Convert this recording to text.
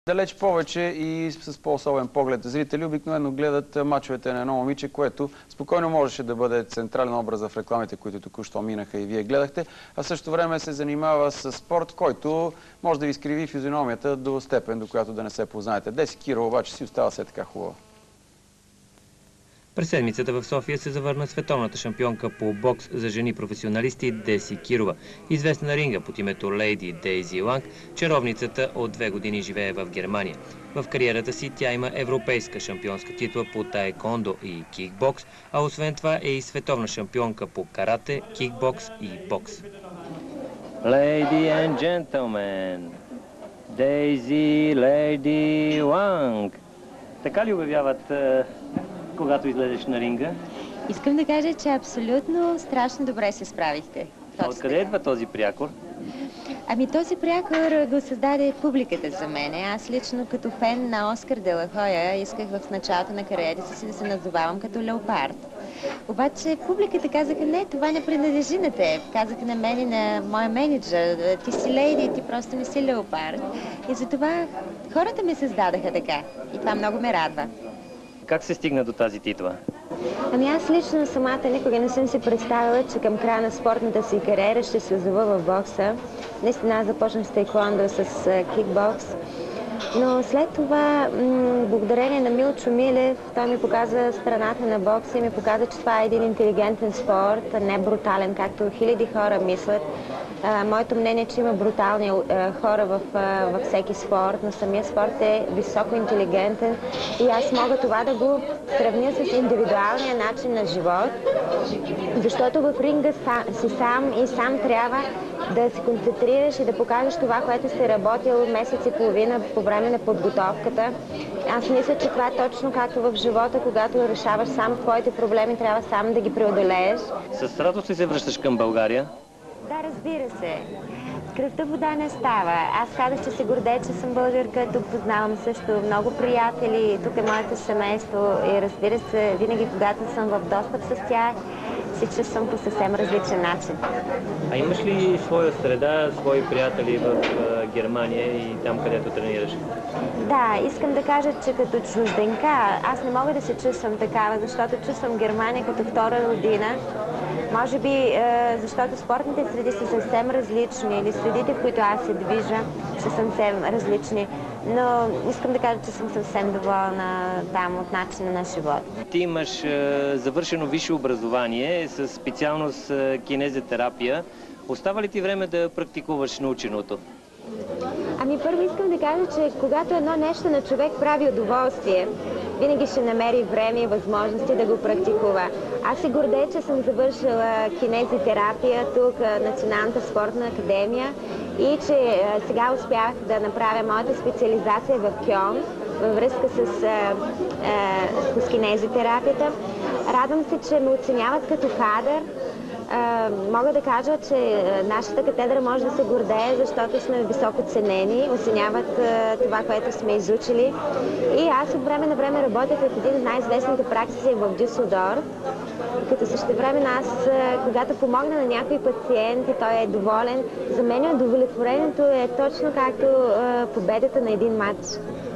Далеч повече и с по-особен поглед. Зрители обикновено гледат мачовете на едно момиче, което спокойно можеше да бъде централен образ в рекламите, които току-що минаха и вие гледахте, а в същото време се занимава с спорт, който може да ви изкриви физиономията до степен, до която да не се познаете. Деси Кирова обаче си остава все така хубава. През седмицата в София се завърна световната шампионка по бокс за жени професионалисти Деси Кирова. Известна на ринга под името Лейди Дейзи Ланг, чаровницата от 2 години живее в Германия. В кариерата си тя има европейска шампионска титла по таеквондо и кикбокс, а освен това е и световна шампионка по карате, кикбокс и бокс. Lady and gentlemen, Дейзи Лейди Ланг. Така ли обявяват, когато излезеш на ринга? Искам да кажа, че абсолютно страшно добре се справихте. Откъде идва този прякор? Ами този прякор го създаде публиката за мене. Аз лично като фен на Оскар де ла Хоя исках в началото на кариерата си да се назовавам като леопард. Обаче публиката казаха: не, това не принадлежи на теб. Казаха на мен и на моя менеджер: ти си лейди, ти просто не си леопард. И затова хората ме създадаха така. И това много ме радва. Как се стигна до тази титла? Ами аз лично самата никога не съм си представила, че към края на спортната си кариера ще се озова в бокса. Наистина аз започнах с таеквондо, с кикбокс. Но след това, благодарение на Милчо Милев, той ми показа страната на бокса и ми показа, че това е един интелигентен спорт, не брутален, както хиляди хора мислят. Моето мнение е, че има брутални хора във всеки спорт, но самия спорт е високо интелигентен и аз мога това да го сравня с индивидуалния начин на живот, защото в ринга си сам и сам трябва да се концентрираш и да покажеш това, което си работил месец и половина по време на подготовката. Аз мисля, че това е точно както в живота, когато решаваш сам твоите проблеми, трябва сам да ги преодолееш. С радост ли се връщаш към България? Да, разбира се. С кръвта вода не става. Аз казах, че се гордея, че съм българка. Тук познавам също много приятели. Тук е моето семейство и разбира се, винаги когато съм в достъп с тях, се чувствам по съвсем различен начин. А имаш ли своя среда, свои приятели в Германия и там, където тренираш? Да, искам да кажа, че като чужденка аз не мога да се чувствам такава, защото чувствам Германия като втора родина. Може би, защото спортните среди са съвсем различни или средите, в които аз се движа, са съвсем различни. Но искам да кажа, че съм съвсем доволна там от начина на живот. Ти имаш завършено висше образование с специалност кинезитерапия. Остава ли ти време да практикуваш наученото? Ами първо искам да кажа, че когато едно нещо на човек прави удоволствие, винаги ще намери време и възможности да го практикува. Аз се гордея, че съм завършила кинезитерапия тук, Националната спортна академия, и че сега успях да направя моята специализация в Кьон във връзка с кинезитерапията. Радвам се, че ме оценяват като кадър. Мога да кажа, че нашата катедра може да се гордее, защото сме високо ценени, оценяват това, което сме изучили. И аз от време на време работя в един от най-известните практики в Дюсселдорф, като същевременно аз, когато помогна на някой пациент и той е доволен, за мен удовлетворението е точно както победата на един матч.